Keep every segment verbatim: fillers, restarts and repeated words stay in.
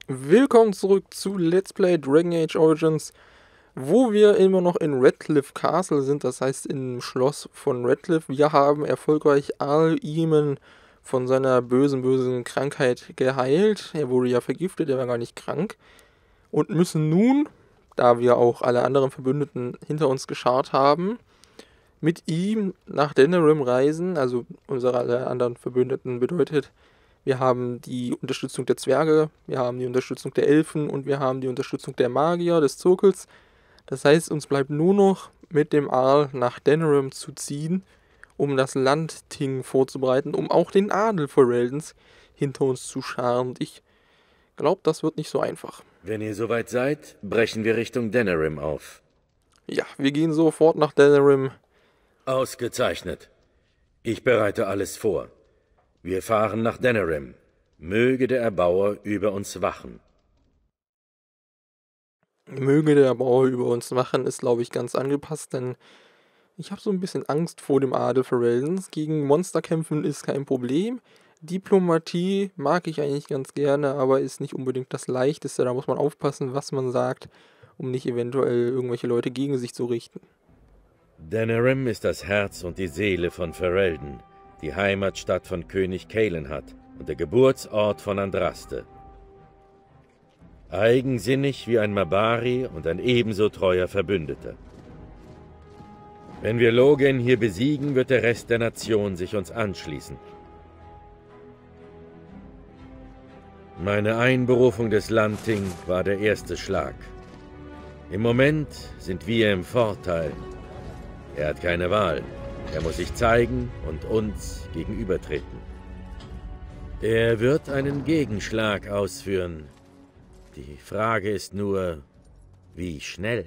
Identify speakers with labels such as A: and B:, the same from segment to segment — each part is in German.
A: Willkommen zurück zu Let's Play Dragon Age Origins, wo wir immer noch in Redcliffe Castle sind, das heißt im Schloss von Redcliffe. Wir haben erfolgreich Arl Eamon von seiner bösen, bösen Krankheit geheilt. Er wurde ja vergiftet, er war gar nicht krank. Und müssen nun, da wir auch alle anderen Verbündeten hinter uns geschart haben, mit ihm nach Denerim reisen. Also unsere alle anderen Verbündeten bedeutet, wir haben die Unterstützung der Zwerge, wir haben die Unterstützung der Elfen und wir haben die Unterstützung der Magier des Zirkels. Das heißt, uns bleibt nur noch mit dem Arl nach Denerim zu ziehen, um das Landting vorzubereiten, um auch den Adel Fereldens hinter uns zu scharen. Und ich glaube, das wird nicht so einfach.
B: Wenn ihr soweit seid, brechen wir Richtung Denerim auf.
A: Ja, wir gehen sofort nach Denerim.
B: Ausgezeichnet. Ich bereite alles vor. Wir fahren nach Denerim. Möge der Erbauer über uns wachen.
A: Möge der Erbauer über uns wachen ist, glaube ich, ganz angepasst, denn ich habe so ein bisschen Angst vor dem Adel Fereldens. Gegen Monster kämpfen ist kein Problem. Diplomatie mag ich eigentlich ganz gerne, aber ist nicht unbedingt das Leichteste. Da muss man aufpassen, was man sagt, um nicht eventuell irgendwelche Leute gegen sich zu richten.
B: Denerim ist das Herz und die Seele von Ferelden, die Heimatstadt von König Caelenhad und der Geburtsort von Andraste. Eigensinnig wie ein Mabari und ein ebenso treuer Verbündeter. Wenn wir Logen hier besiegen, wird der Rest der Nation sich uns anschließen. Meine Einberufung des Landting war der erste Schlag. Im Moment sind wir im Vorteil. Er hat keine Wahl. Er muss sich zeigen und uns gegenübertreten. Er wird einen Gegenschlag ausführen. Die Frage ist nur, wie schnell?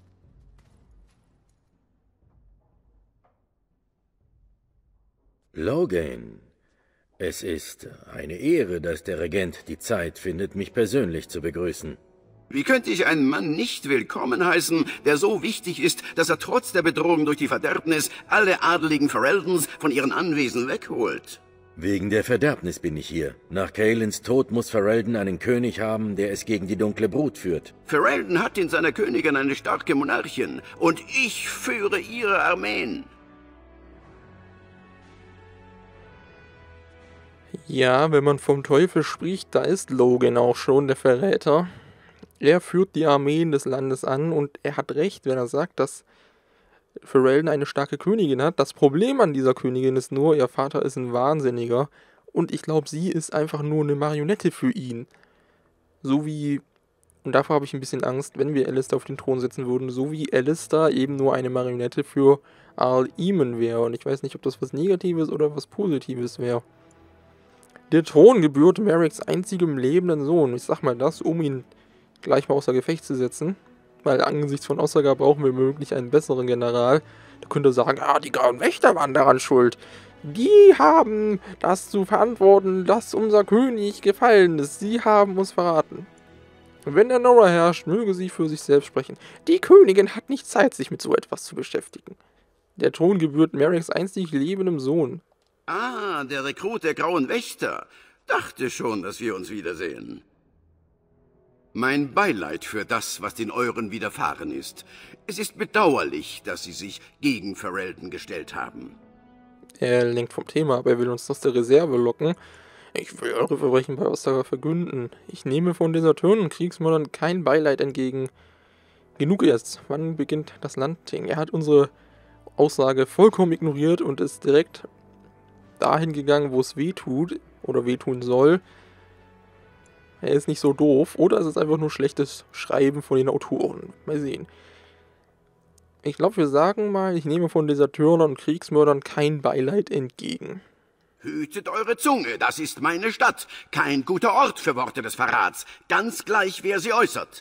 B: Logain, es ist eine Ehre, dass der Regent die Zeit findet, mich persönlich zu begrüßen.
C: Wie könnte ich einen Mann nicht willkommen heißen, der so wichtig ist, dass er trotz der Bedrohung durch die Verderbnis alle adeligen Fereldens von ihren Anwesen wegholt?
B: Wegen der Verderbnis bin ich hier. Nach Caelens Tod muss Ferelden einen König haben, der es gegen die dunkle Brut führt.
C: Ferelden hat in seiner Königin eine starke Monarchin, und ich führe ihre Armeen.
A: Ja, wenn man vom Teufel spricht, da ist Logan auch schon der Verräter. Er führt die Armeen des Landes an und er hat recht, wenn er sagt, dass Ferelden eine starke Königin hat. Das Problem an dieser Königin ist nur, ihr Vater ist ein Wahnsinniger und ich glaube, sie ist einfach nur eine Marionette für ihn. So wie, und davor habe ich ein bisschen Angst, wenn wir Alistair auf den Thron setzen würden, so wie Alistair eben nur eine Marionette für Arl Eamon wäre. Und ich weiß nicht, ob das was Negatives oder was Positives wäre. Der Thron gebührt Merricks einzigem lebenden Sohn. Ich sag mal das, um ihn gleich mal außer Gefecht zu setzen, weil angesichts von Ossagar brauchen wir möglich einen besseren General. Der könnte sagen, ah, die Grauen Wächter waren daran schuld. Die haben das zu verantworten, dass unser König gefallen ist. Sie haben uns verraten. Wenn der Nora herrscht, möge sie für sich selbst sprechen. Die Königin hat nicht Zeit, sich mit so etwas zu beschäftigen. Der Thron gebührt Merricks einzig lebendem Sohn.
C: Ah, der Rekrut der Grauen Wächter. Dachte schon, dass wir uns wiedersehen. Mein Beileid für das, was den Euren widerfahren ist. Es ist bedauerlich, dass sie sich gegen Ferelden gestellt haben.
A: Er lenkt vom Thema ab, er will uns aus der Reserve locken. Ich will eure Verbrechen bei Ossagar verkünden. Ich nehme von Deserteuren und Kriegsmördern kein Beileid entgegen. Genug jetzt. Wann beginnt das Landting? Er hat unsere Aussage vollkommen ignoriert und ist direkt dahin gegangen, wo es weh tut oder wehtun soll. Er ist nicht so doof. Oder es ist einfach nur schlechtes Schreiben von den Autoren. Mal sehen. Ich glaube, wir sagen mal, ich nehme von Deserteuren und Kriegsmördern kein Beileid entgegen.
C: Hütet eure Zunge, das ist meine Stadt. Kein guter Ort für Worte des Verrats. Ganz gleich, wer sie äußert.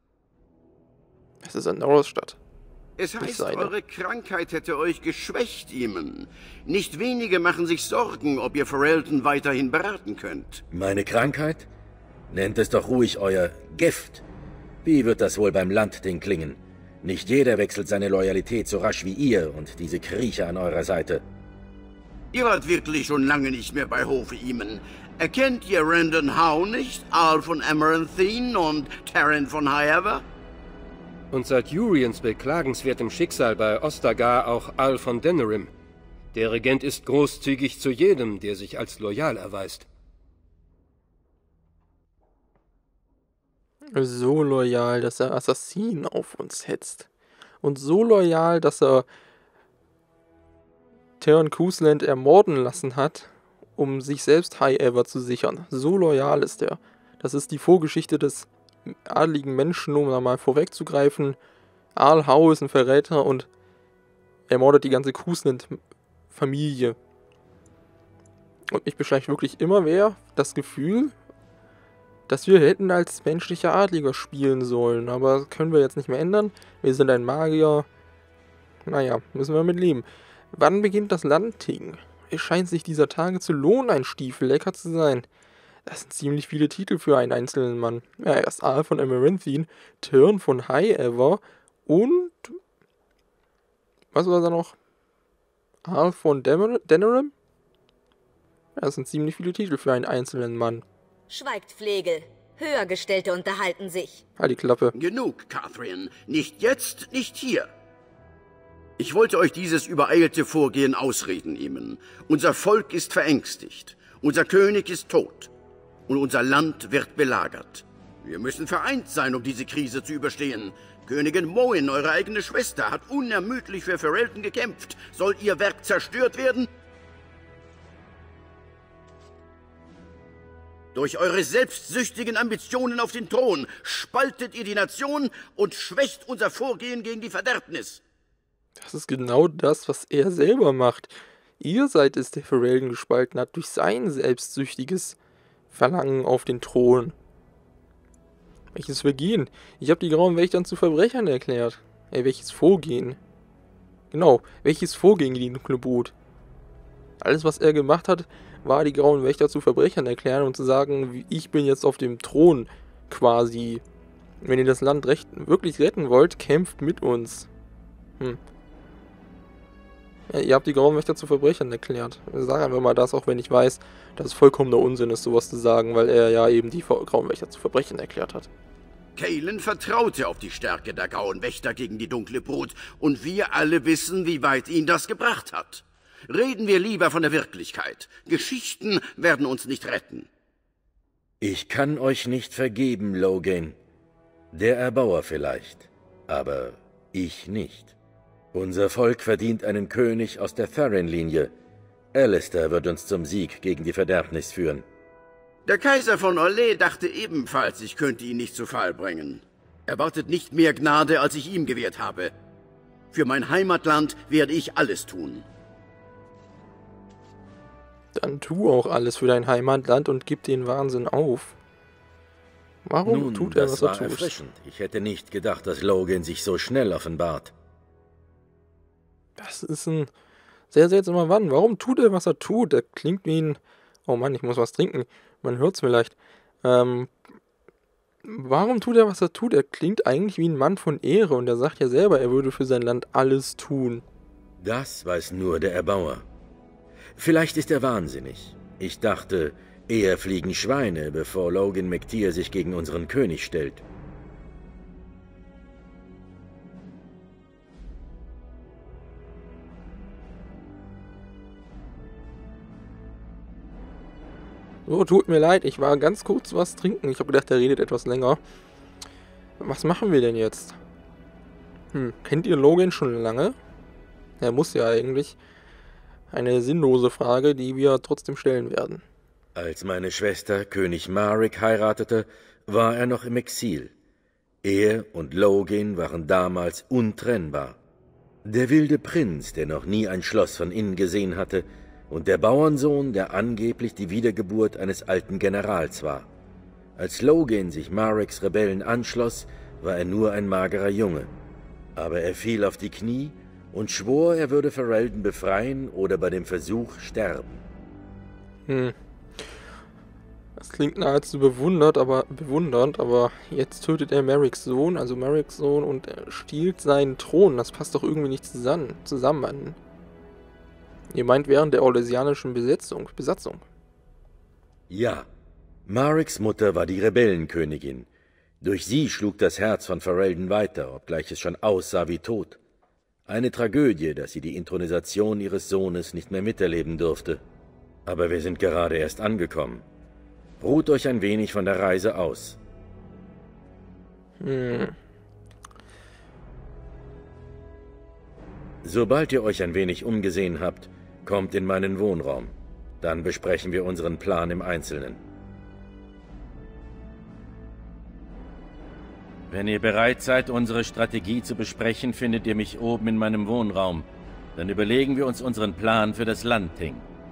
A: Es ist eine Norrisstadt.
C: Es heißt, eure Krankheit hätte euch geschwächt, Eamon. Nicht wenige machen sich Sorgen, ob ihr Ferelden weiterhin beraten könnt.
B: Meine Krankheit? Nennt es doch ruhig euer Gift. Wie wird das wohl beim Landting klingen? Nicht jeder wechselt seine Loyalität so rasch wie ihr und diese Kriecher an eurer Seite.
C: Ihr wart wirklich schon lange nicht mehr bei Hofe, Eamon. Erkennt ihr Randon Howe nicht, Arl von Amaranthine und Terran von Highever?
D: Und seit Uriens beklagenswertem Schicksal bei Ostagar auch Arl von Denerim. Der Regent ist großzügig zu jedem, der sich als loyal erweist.
A: So loyal, dass er Assassinen auf uns hetzt. Und so loyal, dass er Theon Cousland ermorden lassen hat, um sich selbst Highever zu sichern. So loyal ist er. Das ist die Vorgeschichte des adligen Menschen, um da mal vorwegzugreifen. Arl Howe ist ein Verräter und ermordet die ganze Cousland-Familie. Und mich beschleicht wirklich immer mehr das Gefühl, dass wir hätten als menschlicher Adliger spielen sollen. Aber das können wir jetzt nicht mehr ändern. Wir sind ein Magier. Naja, müssen wir mit leben. Wann beginnt das Landting? Es scheint sich dieser Tage zu lohnen, ein Stiefel lecker zu sein. Das sind ziemlich viele Titel für einen einzelnen Mann. Ja, erst Arl von Amaranthine, Theon von Highever und... Was war da noch? Arl von Denerim? Ja, das sind ziemlich viele Titel für einen einzelnen Mann.
E: Schweigt, Flegel. Höhergestellte unterhalten sich.
A: Halt die Klappe.
C: Genug, Catherine. Nicht jetzt, nicht hier. Ich wollte euch dieses übereilte Vorgehen ausreden, Eamon. Unser Volk ist verängstigt. Unser König ist tot. Und unser Land wird belagert. Wir müssen vereint sein, um diese Krise zu überstehen. Königin Moin, eure eigene Schwester, hat unermüdlich für Ferelden gekämpft. Soll ihr Werk zerstört werden? Durch eure selbstsüchtigen Ambitionen auf den Thron spaltet ihr die Nation und schwächt unser Vorgehen gegen die Verderbnis.
A: Das ist genau das, was er selber macht. Ihr seid es, der Ferelden gespalten hat, durch sein selbstsüchtiges Verlangen auf den Thron. Welches Vergehen? Ich habe die Grauen Wächtern zu Verbrechern erklärt. Ey, welches Vorgehen? Genau, welches Vorgehen gegen die dunkle Brut? Alles, was er gemacht hat, war, die Grauen Wächter zu Verbrechern erklären und zu sagen, ich bin jetzt auf dem Thron quasi. Wenn ihr das Land recht, wirklich retten wollt, kämpft mit uns. Hm. Ja, ihr habt die Grauen Wächter zu Verbrechern erklärt. Ich sage einfach mal das, auch wenn ich weiß, dass es vollkommener Unsinn ist, sowas zu sagen, weil er ja eben die Grauen Wächter zu Verbrechern erklärt hat.
C: Cailan vertraute auf die Stärke der Grauen Wächter gegen die dunkle Brut, und wir alle wissen, wie weit ihn das gebracht hat. Reden wir lieber von der Wirklichkeit. Geschichten werden uns nicht retten.
B: Ich kann euch nicht vergeben, Logain. Der Erbauer vielleicht, aber ich nicht. Unser Volk verdient einen König aus der Tharin-Linie. Alistair wird uns zum Sieg gegen die Verderbnis führen.
C: Der Kaiser von Orlais dachte ebenfalls, ich könnte ihn nicht zu Fall bringen. Er wartet nicht mehr Gnade, als ich ihm gewährt habe. Für mein Heimatland werde ich alles tun.
A: Dann tu auch alles für dein Heimatland und gib den Wahnsinn auf. Warum
B: Nun,
A: tut er,
B: das
A: was er
B: war
A: tut?
B: erfrischend. Ich hätte nicht gedacht, dass Logain sich so schnell offenbart.
A: Das ist ein sehr seltsamer Mann. Warum tut er, was er tut? Er klingt wie ein... Oh Mann, ich muss was trinken. Man hört es vielleicht. Ähm, warum tut er, was er tut? Er klingt eigentlich wie ein Mann von Ehre und er sagt ja selber, er würde für sein Land alles tun.
B: Das weiß nur der Erbauer. Vielleicht ist er wahnsinnig. Ich dachte, eher fliegen Schweine, bevor Logan McTeer sich gegen unseren König stellt.
A: So, tut mir leid, ich war ganz kurz was trinken. Ich habe gedacht, er redet etwas länger. Was machen wir denn jetzt? Hm, kennt ihr Logan schon lange? Er muss ja eigentlich. Eine sinnlose Frage, die wir trotzdem stellen werden.
B: Als meine Schwester König Marek heiratete, war er noch im Exil. Er und Logan waren damals untrennbar. Der wilde Prinz, der noch nie ein Schloss von innen gesehen hatte, und der Bauernsohn, der angeblich die Wiedergeburt eines alten Generals war. Als Logan sich Mareks Rebellen anschloss, war er nur ein magerer Junge. Aber er fiel auf die Knie und schwor, er würde Ferelden befreien oder bei dem Versuch sterben.
A: Hm. Das klingt nahezu bewundert, aber bewundernd, aber jetzt tötet er Mareks Sohn, also Mareks Sohn, und er stiehlt seinen Thron. Das passt doch irgendwie nicht zusammen. zusammen. Ihr meint während der orlesianischen Besetzung, Besatzung.
B: Ja, Mariks Mutter war die Rebellenkönigin. Durch sie schlug das Herz von Ferelden weiter, obgleich es schon aussah wie tot. Eine Tragödie, dass sie die Inthronisation ihres Sohnes nicht mehr miterleben durfte. Aber wir sind gerade erst angekommen. Ruht euch ein wenig von der Reise aus.
A: Hm.
B: Sobald ihr euch ein wenig umgesehen habt, kommt in meinen Wohnraum. Dann besprechen wir unseren Plan im Einzelnen. Wenn ihr bereit seid, unsere Strategie zu besprechen, findet ihr mich oben in meinem Wohnraum. Dann überlegen wir uns unseren Plan für das Landting.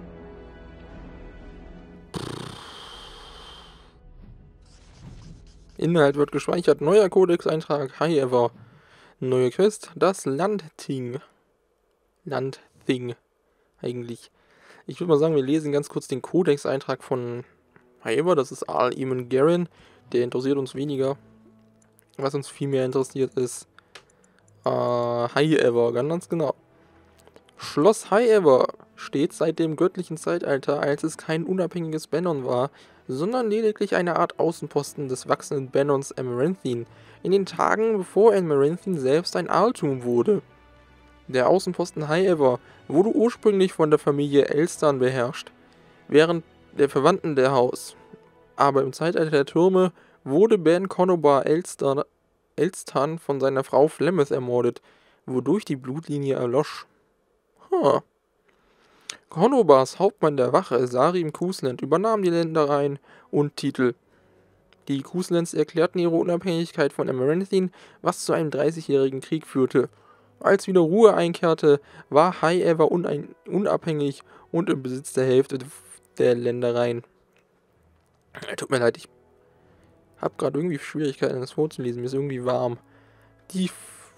A: Inhalt wird gespeichert. Neuer Codex-Eintrag. Hi ever. Neue Quest. Das Landting. Landting. Eigentlich. Ich würde mal sagen, wir lesen ganz kurz den Codex-Eintrag von Hi ever. Das ist Al Eamon Garen. Der interessiert uns weniger. Was uns viel mehr interessiert ist äh, Hi ever. Ganz genau. Schloss Hi ever steht seit dem göttlichen Zeitalter, als es kein unabhängiges Bannon war, sondern lediglich eine Art Außenposten des wachsenden Bannons Amaranthine, in den Tagen, bevor Amaranthine selbst ein Altum wurde. Der Außenposten Hi ever wurde ursprünglich von der Familie Elstan beherrscht, während der Verwandten der Haus. Aber im Zeitalter der Türme wurde Ben Conobar Elstan, Elstan von seiner Frau Flemeth ermordet, wodurch die Blutlinie erlosch. Huh. Conobars Hauptmann der Wache, Sarim Kusland, übernahm die Ländereien und Titel. Die Kuslands erklärten ihre Unabhängigkeit von Amaranthine, was zu einem dreißigjährigen Krieg führte. Als wieder Ruhe einkehrte, war Hi ever unabhängig und im Besitz der Hälfte der Ländereien. Tut mir leid, ich habe gerade irgendwie Schwierigkeiten, das vorzulesen, mir ist irgendwie warm. Die...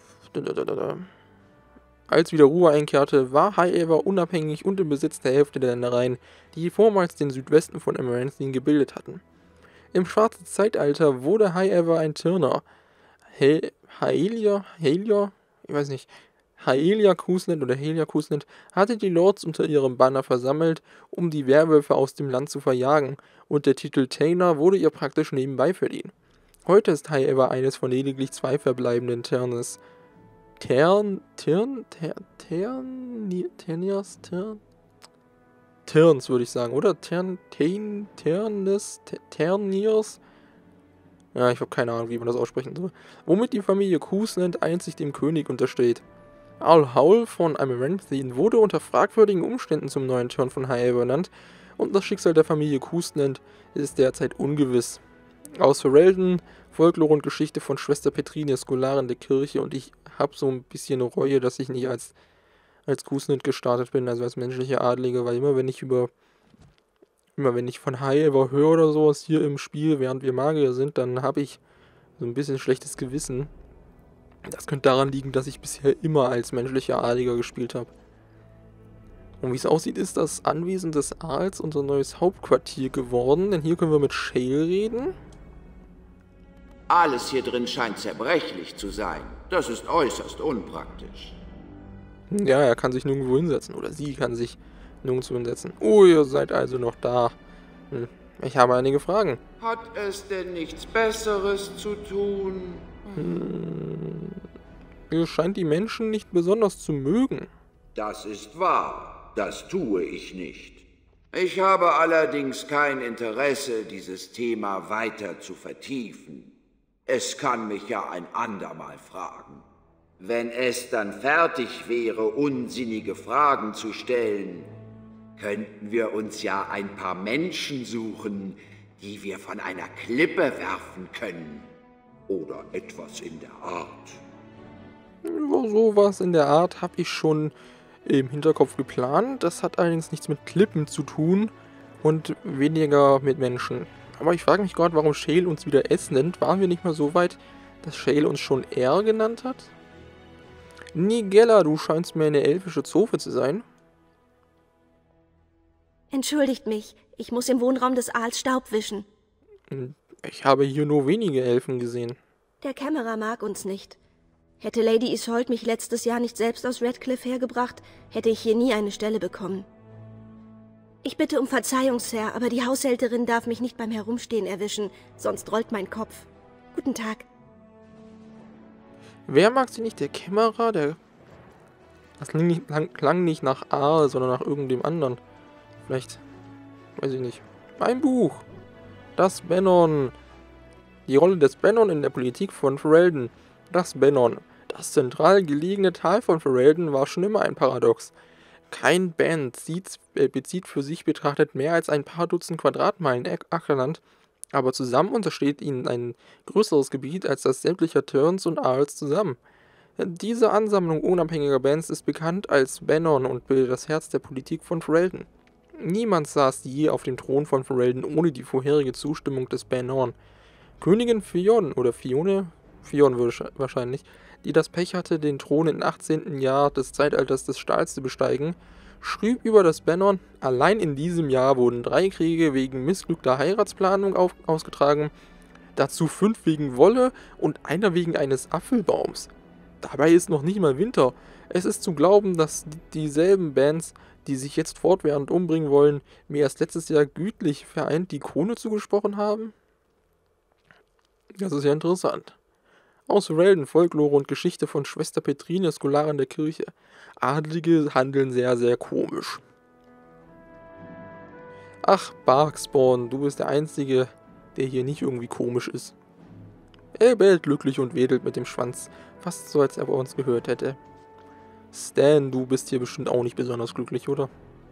A: Als wieder Ruhe einkehrte, war Hi ever unabhängig und im Besitz der Hälfte der Ländereien, die vormals den Südwesten von Amaranthine gebildet hatten. Im Schwarzen Zeitalter wurde Hi ever ein Tirner. He Haelia, Haelia, ich weiß nicht, Haelia Kusland oder Haelia Kusland hatte die Lords unter ihrem Banner versammelt, um die Werwölfe aus dem Land zu verjagen, und der Titel Tainer wurde ihr praktisch nebenbei verliehen. Heute ist Hi ever eines von lediglich zwei verbleibenden Tirnes. Tern, Tirn, Tern, Tern, Ternias, Tern, Tirns würde ich sagen, oder? Tern, Tern, Ternes, Terniers? Ja, ich habe keine Ahnung, wie man das aussprechen soll. Womit die Familie Kusland einzig dem König untersteht. Al Haul von Amaranthine wurde unter fragwürdigen Umständen zum neuen Tirn von Hi ever ernannt, und das Schicksal der Familie Kusland ist derzeit ungewiss. Aus Ferelden, Folklore und Geschichte von Schwester Petrinia, Skolarin der Kirche, und ich habe so ein bisschen Reue, dass ich nicht als, als Kusland gestartet bin, also als menschlicher Adlige, weil immer wenn ich über, immer wenn ich von Hi ever höre oder sowas hier im Spiel, während wir Magier sind, dann habe ich so ein bisschen schlechtes Gewissen. Das könnte daran liegen, dass ich bisher immer als menschlicher Adliger gespielt habe. Und wie es aussieht, ist das Anwesen des Aals unser neues Hauptquartier geworden, denn hier können wir mit Shale reden.
F: Alles hier drin scheint zerbrechlich zu sein. Das ist äußerst unpraktisch.
A: Ja, er kann sich nirgendwo hinsetzen. Oder sie kann sich nirgendwo hinsetzen. Oh, ihr seid also noch da. Hm. Ich habe einige Fragen.
F: Hat es denn nichts Besseres zu tun?
A: Hm. Ihr scheint die Menschen nicht besonders zu mögen.
F: Das ist wahr. Das tue ich nicht. Ich habe allerdings kein Interesse, dieses Thema weiter zu vertiefen. Es kann mich ja ein andermal fragen. Wenn es dann fertig wäre, unsinnige Fragen zu stellen, könnten wir uns ja ein paar Menschen suchen, die wir von einer Klippe werfen können. Oder etwas in der Art.
A: Sowas in der Art habe ich schon im Hinterkopf geplant. Das hat allerdings nichts mit Klippen zu tun und weniger mit Menschen. Aber ich frage mich gerade, warum Shale uns wieder S nennt. Waren wir nicht mal so weit, dass Shale uns schon R genannt hat? Nigella, du scheinst mir eine elfische Zofe zu sein.
G: Entschuldigt mich, ich muss im Wohnraum des Aals Staub wischen.
A: Ich habe hier nur wenige Elfen gesehen.
G: Der Kämmerer mag uns nicht. Hätte Lady Isolde mich letztes Jahr nicht selbst aus Redcliffe hergebracht, hätte ich hier nie eine Stelle bekommen. Ich bitte um Verzeihung, Sir, aber die Haushälterin darf mich nicht beim Herumstehen erwischen, sonst rollt mein Kopf. Guten Tag.
A: Wer mag sie nicht? Der Kämmerer? Der... Das klang nicht, klang nicht nach A, sondern nach irgendeinem anderen. Vielleicht... Weiß ich nicht. Ein Buch. Das Benon. Die Rolle des Benon in der Politik von Ferelden. Das Benon. Das zentral gelegene Tal von Ferelden war schon immer ein Paradox. Kein Band zieht, äh, bezieht für sich betrachtet mehr als ein paar Dutzend Quadratmeilen Ackerland, aber zusammen untersteht ihnen ein größeres Gebiet als das sämtlicher Turns und Arls zusammen. Diese Ansammlung unabhängiger Bands ist bekannt als Benon und bildet das Herz der Politik von Ferelden. Niemand saß je auf dem Thron von Ferelden ohne die vorherige Zustimmung des Benon. Königin Fionn oder Fione, Fionn wahrscheinlich, die das Pech hatte, den Thron im achtzehnten Jahr des Zeitalters des Stahls zu besteigen, schrieb über das Benon: Allein in diesem Jahr wurden drei Kriege wegen missglückter Heiratsplanung auf, ausgetragen, dazu fünf wegen Wolle und einer wegen eines Apfelbaums. Dabei ist noch nicht mal Winter. Es ist zu glauben, dass dieselben Bands, die sich jetzt fortwährend umbringen wollen, mir erst letztes Jahr gütlich vereint die Krone zugesprochen haben? Das ist ja interessant. Aus Ferelden, Folklore und Geschichte von Schwester Petrine, Skolarin der Kirche. Adlige handeln sehr, sehr komisch. Ach, Barkspawn, du bist der Einzige, der hier nicht irgendwie komisch ist. Er bellt glücklich und wedelt mit dem Schwanz, fast so, als er bei uns gehört hätte. Stan, du bist hier bestimmt auch nicht besonders glücklich, oder?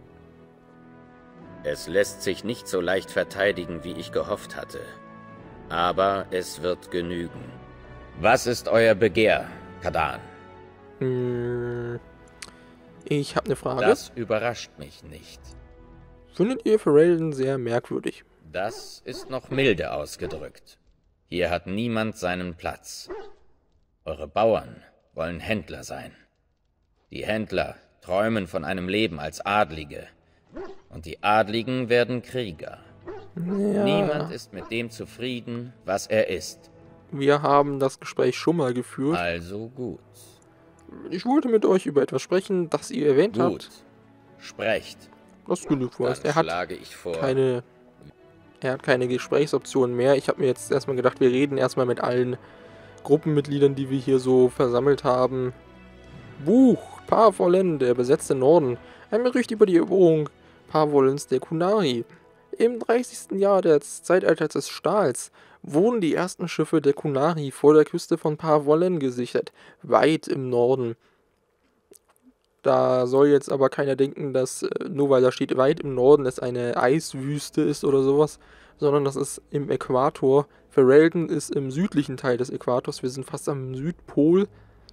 H: Es lässt sich nicht so leicht verteidigen, wie ich gehofft hatte. Aber es wird genügen. Was ist euer Begehr, Kadan?
A: Hm, ich habe eine Frage.
H: Das überrascht mich nicht.
A: Findet ihr Ferelden sehr merkwürdig?
H: Das ist noch milde ausgedrückt. Hier hat niemand seinen Platz. Eure Bauern wollen Händler sein. Die Händler träumen von einem Leben als Adlige. Und die Adligen werden Krieger.
A: Ja.
H: Niemand ist mit dem zufrieden, was er ist.
A: Wir haben das Gespräch schon mal geführt.
H: Also gut.
A: Ich wollte mit euch über etwas sprechen, das ihr erwähnt
H: Gut.
A: habt.
H: Sprecht.
A: Das genügt
H: Dann
A: was. Er hat
H: schlage ich vor.
A: keine, er hat keine Gesprächsoptionen mehr. Ich habe mir jetzt erstmal gedacht, wir reden erstmal mit allen Gruppenmitgliedern, die wir hier so versammelt haben. Buch, Parvollen, der besetzte Norden. Ein Bericht über die Eroberung Parvollens der Qunari. Im dreißigsten Jahr des Zeitalters des Stahls wurden die ersten Schiffe der Qunari vor der Küste von Parvollen gesichert, weit im Norden. Da soll jetzt aber keiner denken, dass nur weil da steht weit im Norden es eine Eiswüste ist oder sowas, sondern das ist im Äquator. Ferelden ist im südlichen Teil des Äquators, wir sind fast am Südpol.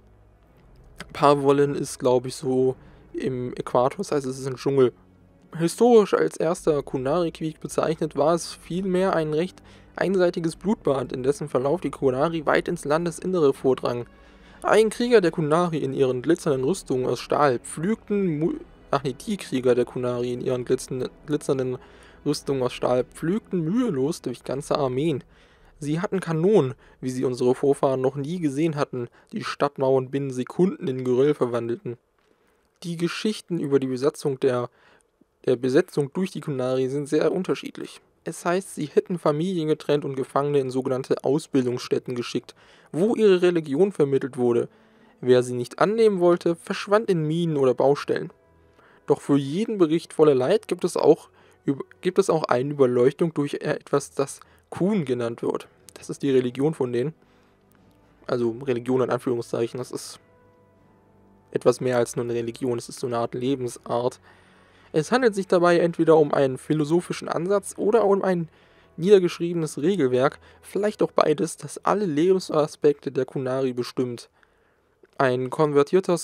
A: Parvollen ist, glaube ich, so im Äquator, das heißt, es ist ein Dschungel. Historisch als erster Qunari-Krieg bezeichnet, war es vielmehr ein recht einseitiges Blutbad, in dessen Verlauf die Qunari weit ins Landesinnere vordrangen. Ein Krieger der Qunari in ihren glitzernden Rüstungen aus Stahl pflügten, Mu ach nee, die Krieger der Qunari in ihren glitzernden Rüstungen aus Stahl pflügten mühelos durch ganze Armeen. Sie hatten Kanonen, wie sie unsere Vorfahren noch nie gesehen hatten, die Stadtmauern binnen Sekunden in Geröll verwandelten. Die Geschichten über die Besatzung der der Besetzung durch die Qunari sind sehr unterschiedlich. Es heißt, sie hätten Familien getrennt und Gefangene in sogenannte Ausbildungsstätten geschickt, wo ihre Religion vermittelt wurde. Wer sie nicht annehmen wollte, verschwand in Minen oder Baustellen. Doch für jeden Bericht voller Leid gibt es auch, gibt es auch eine Überleuchtung durch etwas, das Qun genannt wird. Das ist die Religion von denen. Also Religion in Anführungszeichen, das ist etwas mehr als nur eine Religion, es ist so eine Art Lebensart. Es handelt sich dabei entweder um einen philosophischen Ansatz oder um ein niedergeschriebenes Regelwerk, vielleicht auch beides, das alle Lebensaspekte der Qunari bestimmt. Ein konvertierter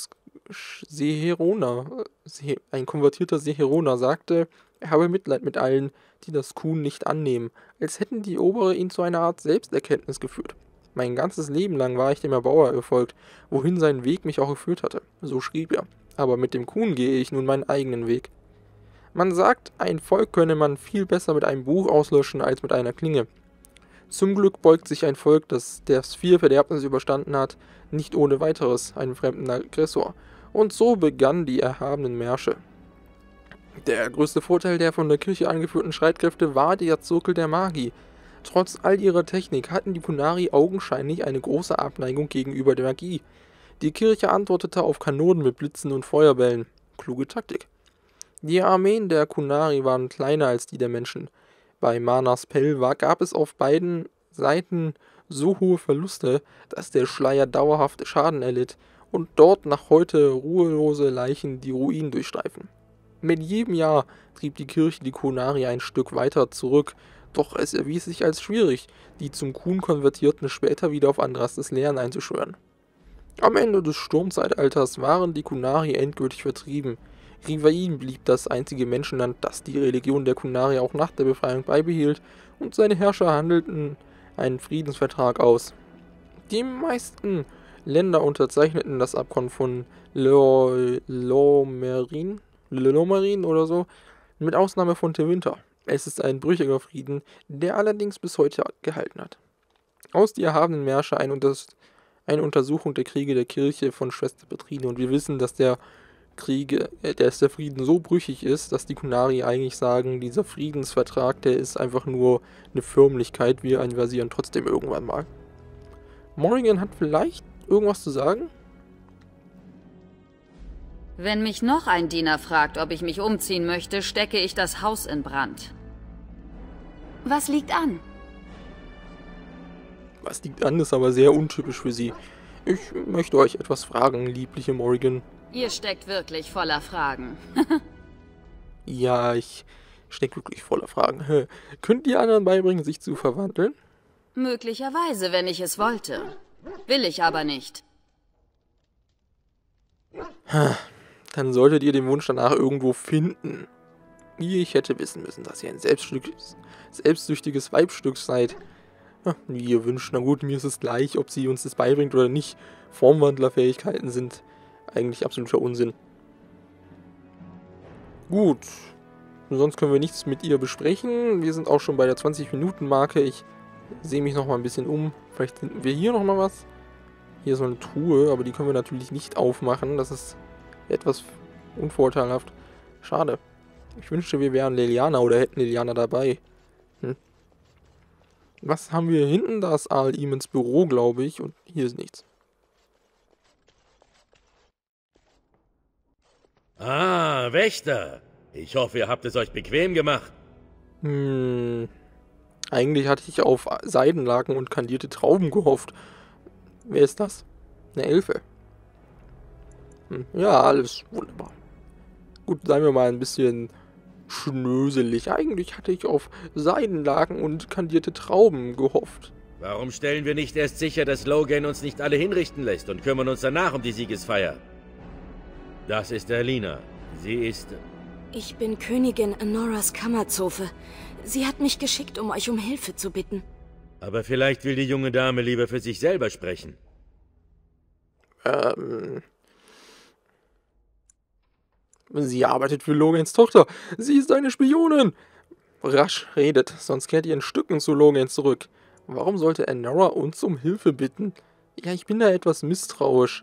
A: Seheroner, ein konvertierter Seheroner sagte, er habe Mitleid mit allen, die das Qun nicht annehmen, als hätten die Eroberer ihn zu einer Art Selbsterkenntnis geführt. Mein ganzes Leben lang war ich dem Erbauer gefolgt, wohin sein Weg mich auch geführt hatte. So schrieb er. Aber mit dem Qun gehe ich nun meinen eigenen Weg. Man sagt, ein Volk könne man viel besser mit einem Buch auslöschen als mit einer Klinge. Zum Glück beugt sich ein Volk, das das vier Verderbnisse überstanden hat, nicht ohne weiteres einem fremden Aggressor. Und so begannen die erhabenen Märsche. Der größte Vorteil der von der Kirche angeführten Streitkräfte war der Zirkel der Magie. Trotz all ihrer Technik hatten die Qunari augenscheinlich eine große Abneigung gegenüber der Magie. Die Kirche antwortete auf Kanonen mit Blitzen und Feuerbällen. Kluge Taktik. Die Armeen der Qunari waren kleiner als die der Menschen. Bei Manas Pel war, gab es auf beiden Seiten so hohe Verluste, dass der Schleier dauerhaft Schaden erlitt und dort noch heute ruhelose Leichen die Ruinen durchstreifen. Mit jedem Jahr trieb die Kirche die Qunari ein Stück weiter zurück, doch es erwies sich als schwierig, die zum Qun Konvertierten später wieder auf Andrastes Lehren einzuschwören. Am Ende des Sturmzeitalters waren die Qunari endgültig vertrieben. Rivain blieb das einzige Menschenland, das die Religion der Qunari auch nach der Befreiung beibehielt, und seine Herrscher handelten einen Friedensvertrag aus. Die meisten Länder unterzeichneten das Abkommen von Lomerin, Lomerin oder so, mit Ausnahme von Tewinter. Es ist ein brüchiger Frieden, der allerdings bis heute gehalten hat. Aus die erhabenen Märsche ein Unters eine Untersuchung der Kriege der Kirche von Schwester Petrine, und wir wissen, dass der Kriege, äh, dass der Frieden so brüchig ist, dass die Qunari eigentlich sagen, dieser Friedensvertrag, der ist einfach nur eine Förmlichkeit, wir invasieren trotzdem irgendwann mal. Morrigan hat vielleicht irgendwas zu sagen?
I: Wenn mich noch ein Diener fragt, ob ich mich umziehen möchte, stecke ich das Haus in Brand. Was liegt an?
A: Was liegt an, ist aber sehr untypisch für sie. Ich möchte euch etwas fragen, liebliche Morrigan.
I: Ihr steckt wirklich voller Fragen.
A: Ja, ich stecke wirklich voller Fragen. Könnt ihr anderen beibringen, sich zu verwandeln?
I: Möglicherweise, wenn ich es wollte. Will ich aber nicht.
A: Dann solltet ihr den Wunsch danach irgendwo finden. Ich hätte wissen müssen, dass ihr ein selbstsüchtiges Weibstück seid. Wie ihr wünscht, na gut, mir ist es gleich, ob sie uns das beibringt oder nicht. Formwandlerfähigkeiten sind eigentlich absoluter Unsinn. Gut, sonst können wir nichts mit ihr besprechen. Wir sind auch schon bei der zwanzig-Minuten-Marke. Ich sehe mich noch mal ein bisschen um. Vielleicht finden wir hier noch mal was. Hier ist so eine Truhe, aber die können wir natürlich nicht aufmachen. Das ist etwas unvorteilhaft. Schade. Ich wünschte, wir wären Leliana oder hätten Leliana dabei. Hm. Was haben wir hinten? Da ist Al-Imens Büro, glaube ich. Und hier ist nichts.
B: Ah, Wächter. Ich hoffe, ihr habt es euch bequem gemacht.
A: Hm. Eigentlich hatte ich auf Seidenlaken und kandierte Trauben gehofft. Wer ist das? Eine Elfe. Hm. Ja, alles wunderbar. Gut, seien wir mal ein bisschen schnöselig. Eigentlich hatte ich auf Seidenlaken und kandierte Trauben gehofft.
B: Warum stellen wir nicht erst sicher, dass Logan uns nicht alle hinrichten lässt und kümmern uns danach um die Siegesfeier? Das ist Erlina. Sie ist...
G: Ich bin Königin Anoras Kammerzofe. Sie hat mich geschickt, um euch um Hilfe zu bitten.
B: Aber vielleicht will die junge Dame lieber für sich selber sprechen.
A: Ähm... Sie arbeitet für Logans Tochter. Sie ist eine Spionin. Rasch redet, sonst kehrt ihr in Stücken zu Logan zurück. Warum sollte Anora uns um Hilfe bitten? Ja, ich bin da etwas misstrauisch.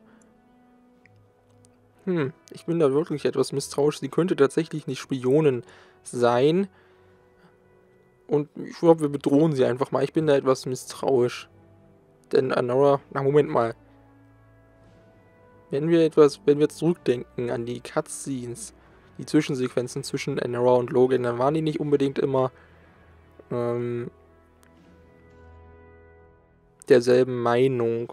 A: Hm, ich bin da wirklich etwas misstrauisch. Sie könnte tatsächlich nicht Spionin sein. Und ich glaube, wir bedrohen sie einfach mal. Ich bin da etwas misstrauisch. Denn Anora... Na, Moment mal. Wenn wir etwas, wenn wir jetzt zurückdenken an die Cutscenes, die Zwischensequenzen zwischen Anora und Logan, dann waren die nicht unbedingt immer ähm, derselben Meinung.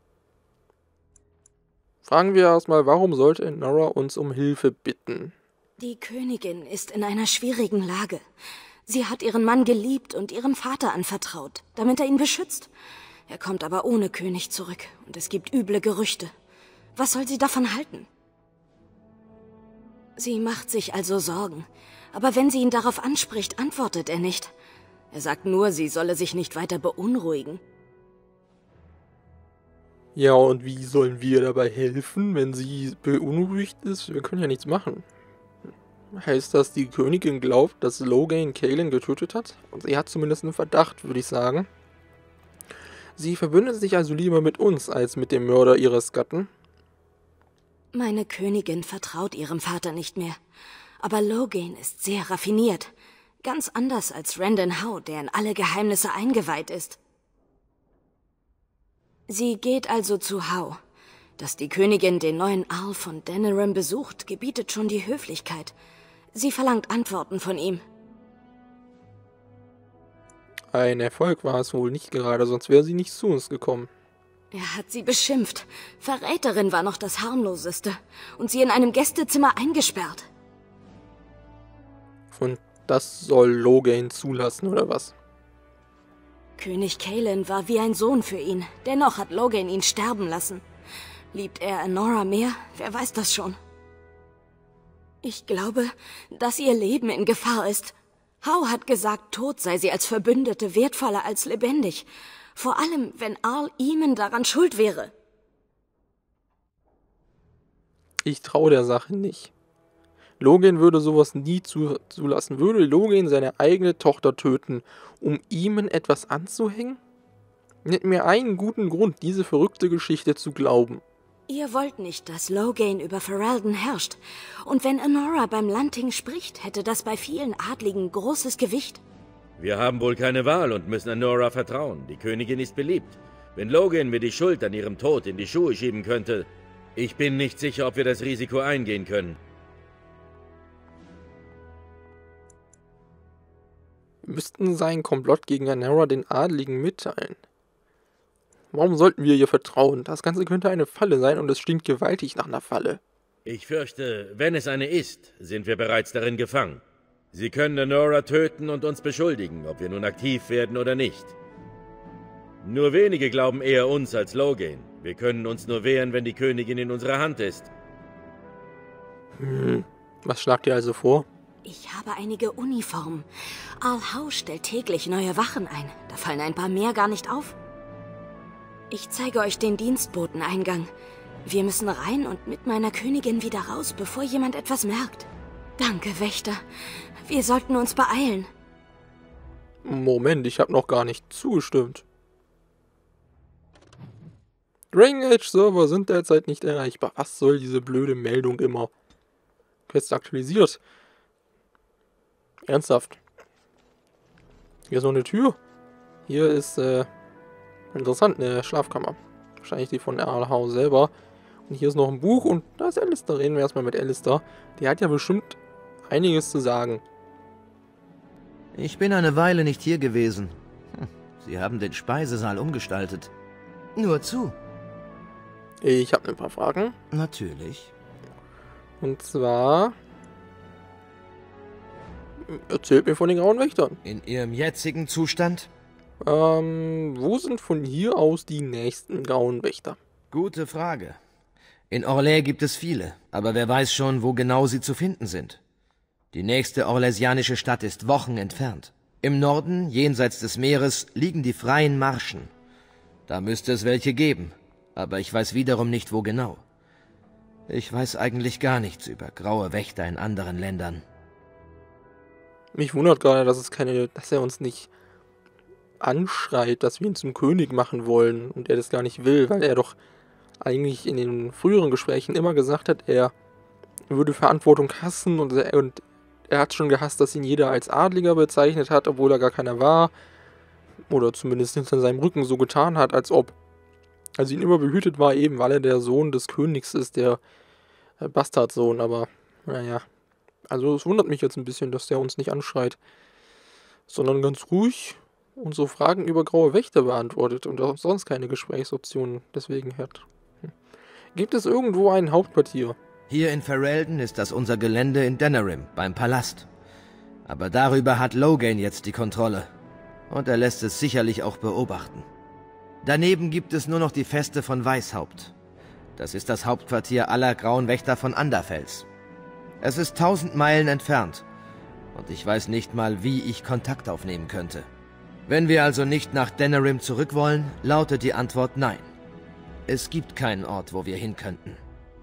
A: Fragen wir erstmal, warum sollte Anora uns um Hilfe bitten?
G: Die Königin ist in einer schwierigen Lage. Sie hat ihren Mann geliebt und ihrem Vater anvertraut, damit er ihn beschützt. Er kommt aber ohne König zurück und es gibt üble Gerüchte. Was soll sie davon halten? Sie macht sich also Sorgen. Aber wenn sie ihn darauf anspricht, antwortet er nicht. Er sagt nur, sie solle sich nicht weiter beunruhigen.
A: Ja, und wie sollen wir dabei helfen, wenn sie beunruhigt ist? Wir können ja nichts machen. Heißt das, die Königin glaubt, dass Logan Kaelin getötet hat? Und sie hat zumindest einen Verdacht, würde ich sagen. Sie verbündet sich also lieber mit uns, als mit dem Mörder ihres Gatten.
G: Meine Königin vertraut ihrem Vater nicht mehr. Aber Loghain ist sehr raffiniert. Ganz anders als Randon Howe, der in alle Geheimnisse eingeweiht ist. Sie geht also zu Howe. Dass die Königin den neuen Earl von Denerim besucht, gebietet schon die Höflichkeit. Sie verlangt Antworten von ihm.
A: Ein Erfolg war es wohl nicht gerade, sonst wäre sie nicht zu uns gekommen.
G: Er hat sie beschimpft. Verräterin war noch das harmloseste. Und sie in einem Gästezimmer eingesperrt.
A: Und das soll Loghain zulassen, oder was?
G: König Kaelin war wie ein Sohn für ihn. Dennoch hat Loghain ihn sterben lassen. Liebt er Anora mehr? Wer weiß das schon. Ich glaube, dass ihr Leben in Gefahr ist. Howe hat gesagt, tot sei sie als Verbündete wertvoller als lebendig. Vor allem, wenn Arl Eamon daran schuld wäre.
A: Ich traue der Sache nicht. Loghain würde sowas nie zu, zulassen. Würde Loghain seine eigene Tochter töten, um Eamon etwas anzuhängen? Nennt mir einen guten Grund, diese verrückte Geschichte zu glauben.
G: Ihr wollt nicht, dass Loghain über Ferelden herrscht. Und wenn Anora beim Landting spricht, hätte das bei vielen Adligen großes Gewicht.
B: Wir haben wohl keine Wahl und müssen Anora vertrauen. Die Königin ist beliebt. Wenn Loghain mir die Schuld an ihrem Tod in die Schuhe schieben könnte, ich bin nicht sicher, ob wir das Risiko eingehen können.
A: Wir müssten seinen Komplott gegen Anora den Adligen mitteilen. Warum sollten wir ihr vertrauen? Das Ganze könnte eine Falle sein und es stinkt gewaltig nach einer Falle.
B: Ich fürchte, wenn es eine ist, sind wir bereits darin gefangen. Sie können Anora töten und uns beschuldigen, ob wir nun aktiv werden oder nicht. Nur wenige glauben eher uns als Loghain. Wir können uns nur wehren, wenn die Königin in unserer Hand ist.
A: Hm, was schlagt ihr also vor?
G: Ich habe einige Uniformen. Arl Howe stellt täglich neue Wachen ein. Da fallen ein paar mehr gar nicht auf. Ich zeige euch den Dienstboteneingang. Wir müssen rein und mit meiner Königin wieder raus, bevor jemand etwas merkt. Danke, Wächter. Wir sollten uns beeilen.
A: Moment, ich habe noch gar nicht zugestimmt. Dragon Age Server sind derzeit nicht erreichbar. Was soll diese blöde Meldung immer? Quest aktualisiert. Ernsthaft. Hier ist noch eine Tür. Hier ist, äh, interessant, eine Schlafkammer. Wahrscheinlich die von Arl Howe selber. Und hier ist noch ein Buch und da ist Alistair. Reden wir erstmal mit Alistair. Der hat ja bestimmt einiges zu sagen.
J: Ich bin eine Weile nicht hier gewesen. Hm, Sie haben den Speisesaal umgestaltet. Nur zu.
A: Ich habe ein paar Fragen.
J: Natürlich.
A: Und zwar... Erzählt mir von den Grauen Wächtern.
J: In ihrem jetzigen Zustand?
A: Ähm, wo sind von hier aus die nächsten Grauen Wächter?
J: Gute Frage. In Orlais gibt es viele, aber wer weiß schon, wo genau sie zu finden sind. Die nächste orlesianische Stadt ist Wochen entfernt. Im Norden, jenseits des Meeres, liegen die freien Marschen. Da müsste es welche geben, aber ich weiß wiederum nicht, wo genau. Ich weiß eigentlich gar nichts über graue Wächter in anderen Ländern.
A: Mich wundert gerade, dass es keine, dass er uns nicht anschreit, dass wir ihn zum König machen wollen und er das gar nicht will, weil er doch eigentlich in den früheren Gesprächen immer gesagt hat, er würde Verantwortung hassen und er, und er hat schon gehasst, dass ihn jeder als Adliger bezeichnet hat, obwohl er gar keiner war oder zumindest hinter seinem Rücken so getan hat, als ob also ihn immer behütet war, eben weil er der Sohn des Königs ist, der Bastardsohn, aber naja. Also es wundert mich jetzt ein bisschen, dass der uns nicht anschreit, sondern ganz ruhig unsere Fragen über graue Wächter beantwortet und auch sonst keine Gesprächsoptionen deswegen hat. Hm. Gibt es irgendwo ein Hauptquartier?
J: Hier in Ferelden ist das unser Gelände in Denerim, beim Palast. Aber darüber hat Loghain jetzt die Kontrolle. Und er lässt es sicherlich auch beobachten. Daneben gibt es nur noch die Feste von Weishaupt. Das ist das Hauptquartier aller Grauen Wächter von Anderfels. Es ist tausend Meilen entfernt. Und ich weiß nicht mal, wie ich Kontakt aufnehmen könnte. Wenn wir also nicht nach Denerim zurück wollen, lautet die Antwort nein. Es gibt keinen Ort, wo wir hin könnten.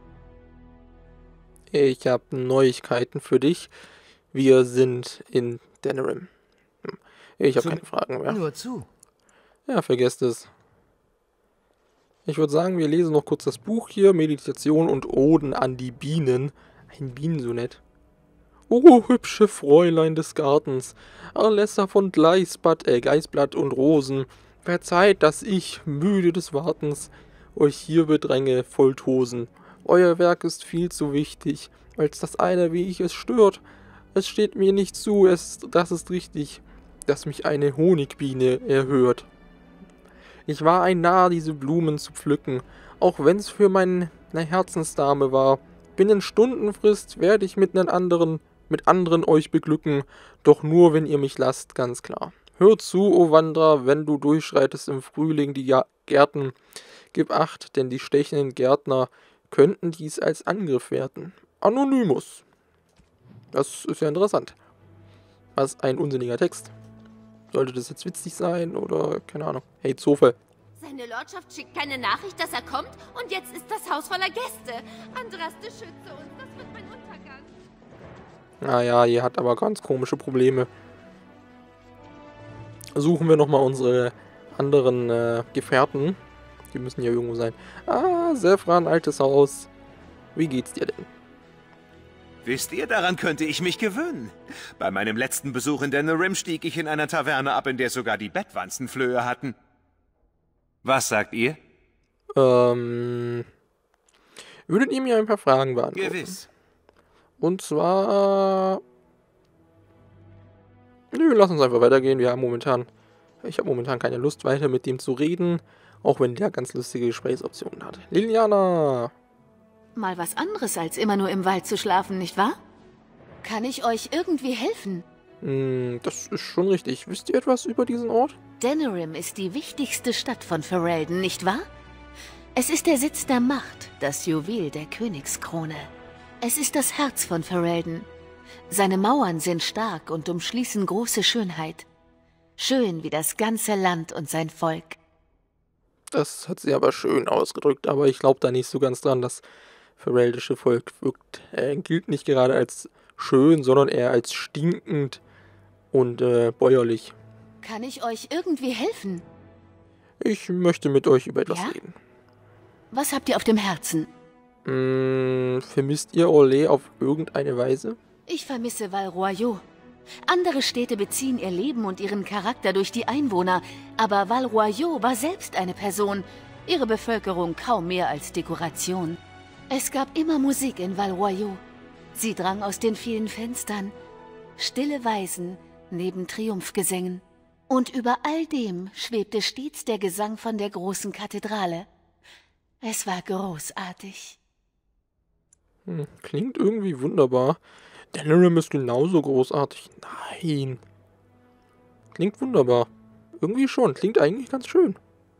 A: Ich habe Neuigkeiten für dich. Wir sind in Denerim. Ich habe keine Fragen mehr.
J: Nur zu.
A: Ja, vergesst es. Ich würde sagen, wir lesen noch kurz das Buch hier. Meditation und Oden an die Bienen. Ein Bienensonett. O hübsche Fräulein des Gartens, Arlessa von Gleisblatt, äh, Geißblatt und Rosen, verzeiht, dass ich, müde des Wartens, euch hier bedränge, voll Tosen. Euer Werk ist viel zu wichtig, als dass einer wie ich es stört. Es steht mir nicht zu, es, das ist richtig, dass mich eine Honigbiene erhört. Ich war ein Narr, diese Blumen zu pflücken, auch wenn's für meine Herzensdame war. Binnen Stundenfrist werde ich mit nen anderen, mit anderen euch beglücken, doch nur, wenn ihr mich lasst, ganz klar. Hör zu, o Wanderer, wenn du durchschreitest im Frühling die ja Gärten, gib acht, denn die stechenden Gärtner könnten dies als Angriff werten. Anonymous. Das ist ja interessant. Was ein unsinniger Text. Sollte das jetzt witzig sein oder keine Ahnung. Hey Zofe.
K: Seine Lordschaft schickt keine Nachricht, dass er kommt und jetzt ist das Haus voller Gäste. Andraste, schütze uns, das wird mein Untergang.
A: Naja, ihr hat aber ganz komische Probleme. Suchen wir nochmal unsere anderen äh, Gefährten. Die müssen ja irgendwo sein. Ah, Sephran, altes Haus. Wie geht's dir denn?
L: Wisst ihr, daran könnte ich mich gewöhnen. Bei meinem letzten Besuch in Denerim stieg ich in einer Taverne ab, in der sogar die Bettwanzen Flöhe hatten. Was sagt ihr?
A: Ähm... Würdet ihr mir ein paar Fragen beantworten?
L: Gewiss.
A: Und zwar... Nö, lass uns einfach weitergehen. Wir haben momentan... Ich habe momentan keine Lust, weiter mit dem zu reden. Auch wenn der ganz lustige Gesprächsoptionen hat. Liliana!
M: Mal was anderes, als immer nur im Wald zu schlafen, nicht wahr? Kann ich euch irgendwie helfen?
A: Hm, das ist schon richtig. Wisst ihr etwas über diesen Ort?
M: Denerim ist die wichtigste Stadt von Ferelden, nicht wahr? Es ist der Sitz der Macht, das Juwel der Königskrone. Es ist das Herz von Ferelden. Seine Mauern sind stark und umschließen große Schönheit. Schön wie das ganze Land und sein Volk.
A: Das hat sie aber schön ausgedrückt, aber ich glaube da nicht so ganz dran. Das fereldische Volk wirkt, äh, gilt nicht gerade als schön, sondern eher als stinkend und äh, bäuerlich.
M: Kann ich euch irgendwie helfen?
A: Ich möchte mit euch über etwas
M: ja?
A: reden.
M: Was habt ihr auf dem Herzen?
A: Hm, vermisst ihr Orlais auf irgendeine Weise?
M: Ich vermisse Val Royeaux. Andere Städte beziehen ihr Leben und ihren Charakter durch die Einwohner, aber Val Royeaux war selbst eine Person, ihre Bevölkerung kaum mehr als Dekoration. Es gab immer Musik in Val Royeaux. Sie drang aus den vielen Fenstern. Stille Weisen neben Triumphgesängen. Und über all dem schwebte stets der Gesang von der großen Kathedrale. Es war großartig.
A: Hm, klingt irgendwie wunderbar. Denerim ist genauso großartig. Nein. Klingt wunderbar. Irgendwie schon. Klingt eigentlich ganz schön.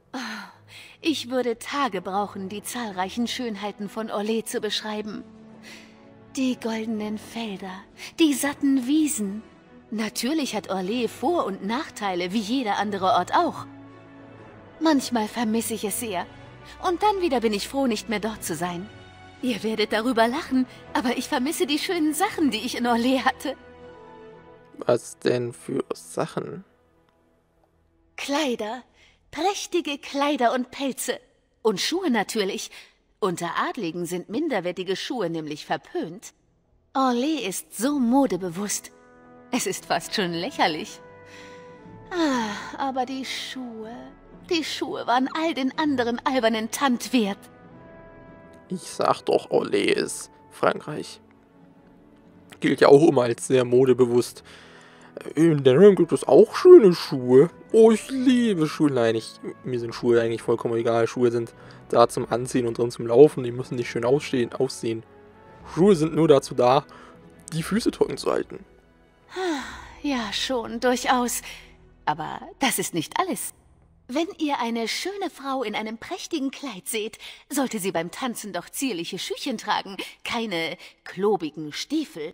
M: Ich würde Tage brauchen, die zahlreichen Schönheiten von Orlais zu beschreiben. Die goldenen Felder, die satten Wiesen. Natürlich hat Orlais Vor- und Nachteile, wie jeder andere Ort auch. Manchmal vermisse ich es sehr. Und dann wieder bin ich froh, nicht mehr dort zu sein. Ihr werdet darüber lachen, aber ich vermisse die schönen Sachen, die ich in Orlais hatte.
A: Was denn für Sachen?
M: Kleider. Prächtige Kleider und Pelze. Und Schuhe natürlich. Unter Adligen sind minderwertige Schuhe nämlich verpönt. Orlais ist so modebewusst. Es ist fast schon lächerlich. Ah, aber die Schuhe... Die Schuhe waren all den anderen albernen Tant wert.
A: Ich sag doch, Orlais ist Frankreich. Gilt ja auch immer als sehr modebewusst. In Denerim gibt es auch schöne Schuhe. Oh, ich liebe Schuhe. Nein, ich, mir sind Schuhe eigentlich vollkommen egal. Schuhe sind da zum Anziehen und drin zum Laufen. Die müssen nicht schön ausstehen, aussehen. Schuhe sind nur dazu da, die Füße trocken zu halten.
M: Ja, schon, durchaus. Aber das ist nicht alles. Wenn ihr eine schöne Frau in einem prächtigen Kleid seht, sollte sie beim Tanzen doch zierliche Schüchen tragen, keine klobigen Stiefel.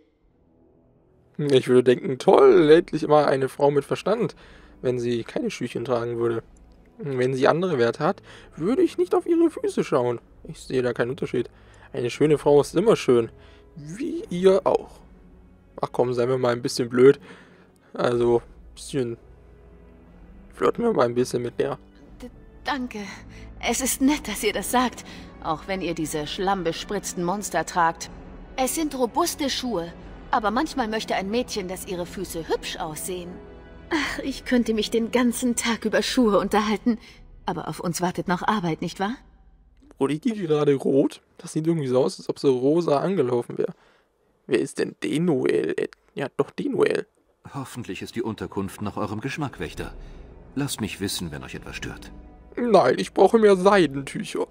A: Ich würde denken, toll, endlich mal eine Frau mit Verstand, wenn sie keine Schüchen tragen würde. Wenn sie andere Werte hat, würde ich nicht auf ihre Füße schauen. Ich sehe da keinen Unterschied. Eine schöne Frau ist immer schön. Wie ihr auch. Ach komm, seien wir mal ein bisschen blöd. Also, ein bisschen... Flirten wir mal ein bisschen mit der.
M: D- danke. Es ist nett, dass ihr das sagt, auch wenn ihr diese schlammbespritzten Monster tragt. Es sind robuste Schuhe Aber manchmal möchte ein Mädchen, dass ihre Füße hübsch aussehen. Ach, ich könnte mich den ganzen Tag über Schuhe unterhalten. Aber auf uns wartet noch Arbeit, nicht wahr?
A: Wurde die gerade rot? Das sieht irgendwie so aus, als ob sie rosa angelaufen wäre. Wer ist denn Denuel? Ja, doch Denuel.
N: Hoffentlich ist die Unterkunft nach eurem Geschmack, Wächter. Lasst mich wissen, wenn euch etwas stört.
A: Nein, ich brauche mehr Seidentücher.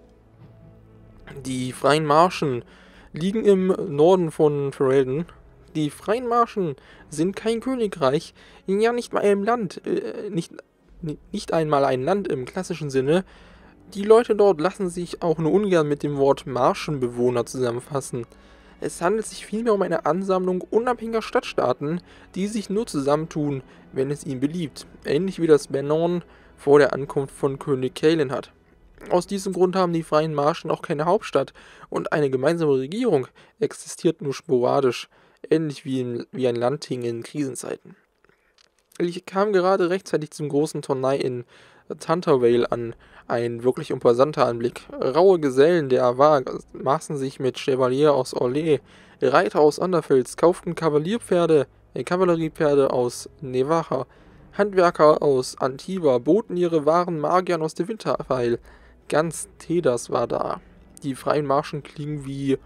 A: Die Freien Marschen liegen im Norden von Ferelden. Die Freien Marschen sind kein Königreich, ja nicht mal ein Land, äh, nicht, nicht einmal ein Land im klassischen Sinne. Die Leute dort lassen sich auch nur ungern mit dem Wort Marschenbewohner zusammenfassen. Es handelt sich vielmehr um eine Ansammlung unabhängiger Stadtstaaten, die sich nur zusammentun, wenn es ihnen beliebt, ähnlich wie das Bannerlord vor der Ankunft von König Cailan hat. Aus diesem Grund haben die Freien Marschen auch keine Hauptstadt und eine gemeinsame Regierung existiert nur sporadisch, ähnlich wie, in, wie ein Landting in Krisenzeiten. Ich kam gerade rechtzeitig zum großen Turnai in Tantervale an, ein wirklich imposanter Anblick. Raue Gesellen der Avar maßen sich mit Chevalier aus Orlais, Reiter aus Anderfels kauften Kavalierpferde, äh, Kavalleriepferde aus Nevacha, Handwerker aus Antiva boten ihre Waren Magiern aus der Winterveil. Ganz Thedas war da. Die Freien Marschen klingen wie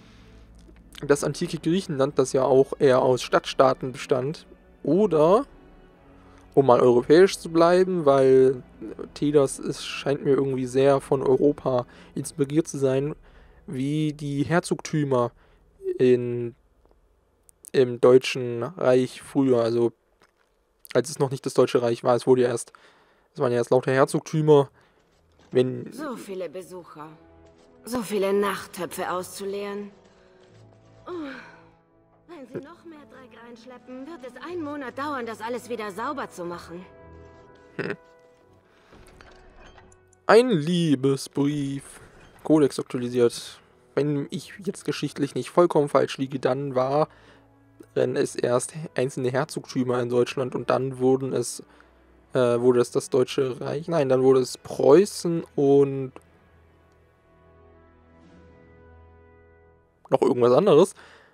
A: das antike Griechenland, das ja auch eher aus Stadtstaaten bestand. Oder, um mal europäisch zu bleiben, weil Thedas ist, scheint mir irgendwie sehr von Europa inspiriert zu sein, wie die Herzogtümer in, im Deutschen Reich früher, also als es noch nicht das Deutsche Reich war, es wurde ja erst, es waren ja erst lauter Herzogtümer, wenn...
O: So viele Besucher, so viele Nachttöpfe auszuleeren. Oh, wenn Sie noch mehr Dreck reinschleppen, wird es einen Monat dauern, das alles wieder sauber zu machen.
A: Hm. Ein Liebesbrief. Kodex aktualisiert. Wenn ich jetzt geschichtlich nicht vollkommen falsch liege, dann waren es erst einzelne Herzogtümer in Deutschland und dann wurden es, äh, wurde es das Deutsche Reich. Nein, dann wurde es Preußen und noch irgendwas anderes.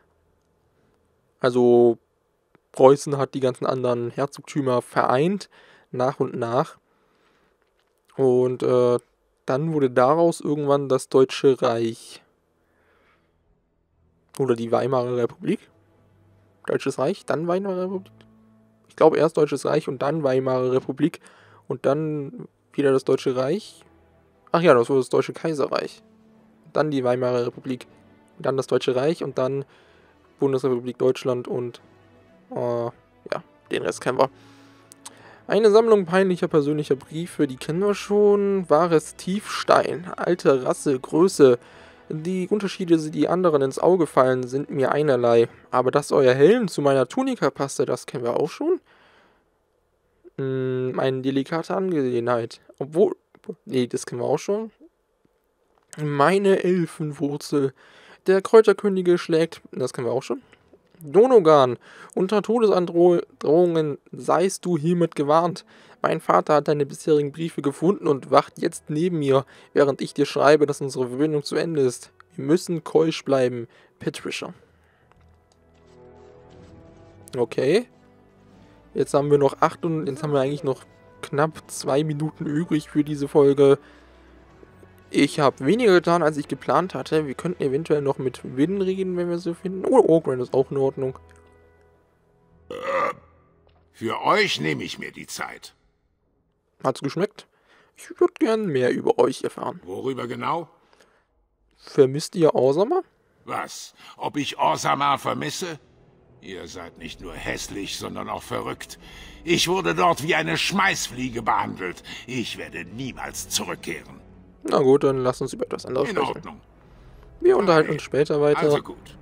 A: Also Preußen hat die ganzen anderen Herzogtümer vereint, nach und nach. Und äh, dann wurde daraus irgendwann das Deutsche Reich. Oder die Weimarer Republik. Deutsches Reich, dann Weimarer Republik. Ich glaube erst Deutsches Reich und dann Weimarer Republik. Und dann wieder das Deutsche Reich. Ach ja, das wurde das Deutsche Kaiserreich. Dann die Weimarer Republik. Und dann das Deutsche Reich und dann Bundesrepublik Deutschland und äh, ja, den Rest kennen wir. Eine Sammlung peinlicher persönlicher Briefe, die kennen wir schon. Wahres Tiefstein, alte Rasse, Größe. Die Unterschiede, die anderen ins Auge fallen, sind mir einerlei. Aber dass euer Helm zu meiner Tunika passte, das kennen wir auch schon. Hm, eine delikate Angelegenheit. Obwohl, nee, das kennen wir auch schon. Meine Elfenwurzel. Der Kräuterkönige schlägt, das kennen wir auch schon. Donogan, unter Todesandrohungen seist du hiermit gewarnt. Mein Vater hat deine bisherigen Briefe gefunden und wacht jetzt neben mir, während ich dir schreibe, dass unsere Verbindung zu Ende ist. Wir müssen keusch bleiben. Patricia. Okay. Jetzt haben wir noch acht und jetzt haben wir eigentlich noch knapp zwei Minuten übrig für diese Folge. Ich habe weniger getan, als ich geplant hatte. Wir könnten eventuell noch mit Win reden, wenn wir so finden. Oder Ogren ist auch in Ordnung.
P: Äh, für euch nehme ich mir die Zeit.
A: Hat's geschmeckt? Ich würde gern mehr über euch erfahren.
P: Worüber genau?
A: Vermisst ihr Orzammar?
P: Was? Ob ich Orzammar vermisse? Ihr seid nicht nur hässlich, sondern auch verrückt. Ich wurde dort wie eine Schmeißfliege behandelt. Ich werde niemals zurückkehren.
A: Na gut, dann lass uns über etwas anderes
P: In
A: sprechen.
P: Ordnung.
A: Wir unterhalten uns später weiter.
P: Also gut.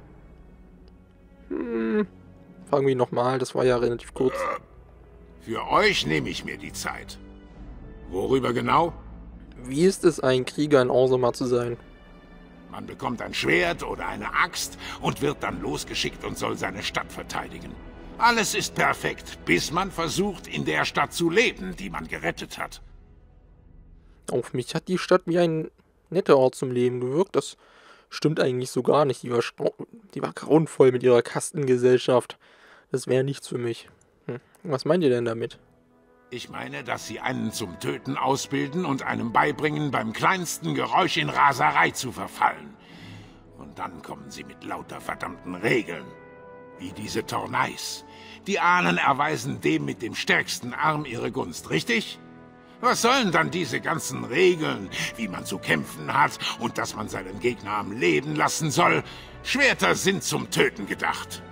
A: Hm, fragen wir nochmal, das war ja relativ kurz.
P: Äh, für euch nehme ich mir die Zeit. Worüber genau?
A: Wie ist es, ein Krieger in Orzammar zu sein?
P: Man bekommt ein Schwert oder eine Axt und wird dann losgeschickt und soll seine Stadt verteidigen. Alles ist perfekt, bis man versucht, in der Stadt zu leben, die man gerettet hat.
A: Auf mich hat die Stadt wie ein netter Ort zum Leben gewirkt. Das Stimmt eigentlich so gar nicht. Die war, die war grauenvoll mit ihrer Kastengesellschaft. Das wäre nichts für mich. Hm. Was meint ihr denn damit?
P: Ich meine, dass sie einen zum Töten ausbilden und einem beibringen, beim kleinsten Geräusch in Raserei zu verfallen. Und dann kommen sie mit lauter verdammten Regeln. Wie diese Tornais. Die Ahnen erweisen dem mit dem stärksten Arm ihre Gunst, richtig? Was sollen dann diese ganzen Regeln, wie man zu kämpfen hat und dass man seinen Gegner am Leben lassen soll? Schwerter sind zum Töten gedacht.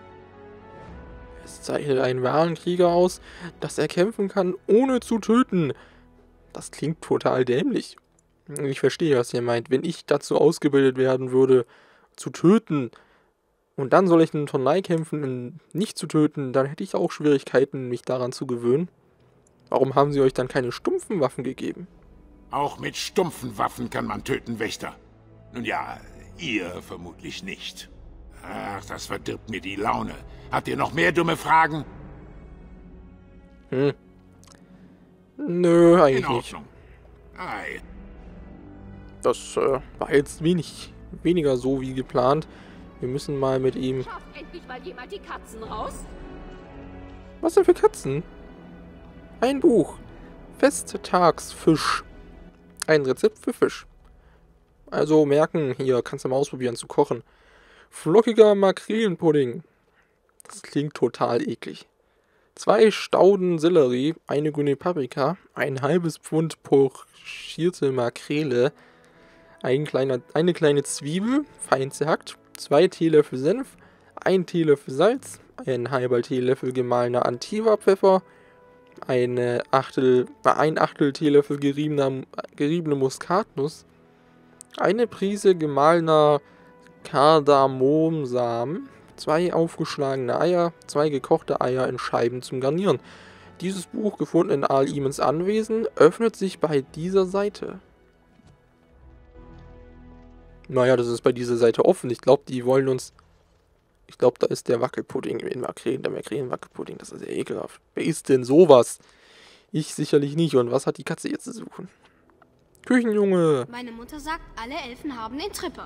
A: Es zeichnet einen wahren Krieger aus, dass er kämpfen kann, ohne zu töten. Das klingt total dämlich. Ich verstehe, was ihr meint. Wenn ich dazu ausgebildet werden würde, zu töten, und dann soll ich einen Tornai kämpfen, um nicht zu töten, dann hätte ich auch Schwierigkeiten, mich daran zu gewöhnen. Warum haben sie euch dann keine stumpfen Waffen gegeben?
P: Auch mit stumpfen Waffen kann man töten, Wächter. Nun ja, ihr vermutlich nicht. Ach, das verdirbt mir die Laune. Habt ihr noch mehr dumme Fragen?
A: Hm. Nö, eigentlich
P: In Ordnung.
A: nicht.
P: Ei.
A: Das äh, war jetzt wenig, weniger so wie geplant. Wir müssen mal mit ihm...
K: Schafft endlich mal jemand die Katzen raus?
A: Was denn für Katzen? Ein Buch. Festtagsfisch. Ein Rezept für Fisch. Also merken, hier kannst du mal ausprobieren zu kochen. Flockiger Makrelenpudding. Das klingt total eklig. Zwei Stauden Sellerie, eine grüne Paprika, ein halbes Pfund pochierte Makrele, ein kleiner, eine kleine Zwiebel, fein zerhackt, zwei Teelöffel Senf, ein Teelöffel Salz, ein halber Teelöffel gemahlener Antiva-Pfeffer, eine Achtel, ein Achtel Teelöffel geriebener, geriebene Muskatnuss, eine Prise gemahlener Kardamomsamen, zwei aufgeschlagene Eier, zwei gekochte Eier in Scheiben zum Garnieren. Dieses Buch, gefunden in Al-Imens Anwesen, öffnet sich bei dieser Seite. Naja, das ist bei dieser Seite offen. Ich glaube, die wollen uns... Ich glaube, da ist der Wackelpudding in Makrelen, der Makrelen-Wackelpudding. Das ist ja ekelhaft. Wer isst denn sowas? Ich sicherlich nicht. Und was hat die Katze jetzt zu suchen? Küchenjunge!
Q: Meine Mutter sagt, alle Elfen haben den Tripper.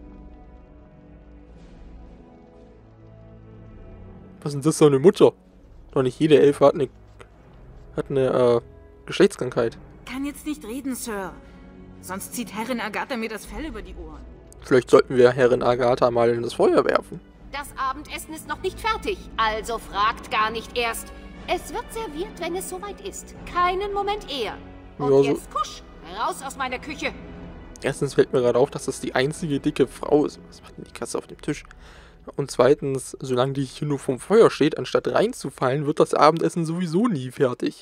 A: Was ist denn das für eine Mutter? Doch nicht jede Elfe hat eine... hat eine, äh, Geschlechtskrankheit.
R: Kann jetzt nicht reden, Sir. Sonst zieht Herrin Agatha mir das Fell über die Ohren.
A: Vielleicht sollten wir Herrin Agatha mal in das Feuer werfen.
K: Das Abendessen ist noch nicht fertig, also fragt gar nicht erst. Es wird serviert, wenn es soweit ist. Keinen Moment eher. Und
A: Ja, so-
K: jetzt kusch, raus aus meiner Küche.
A: Erstens fällt mir gerade auf, dass das die einzige dicke Frau ist. Was macht denn die Katze auf dem Tisch? Und zweitens, solange die hier nur vom Feuer steht, anstatt reinzufallen, wird das Abendessen sowieso nie fertig.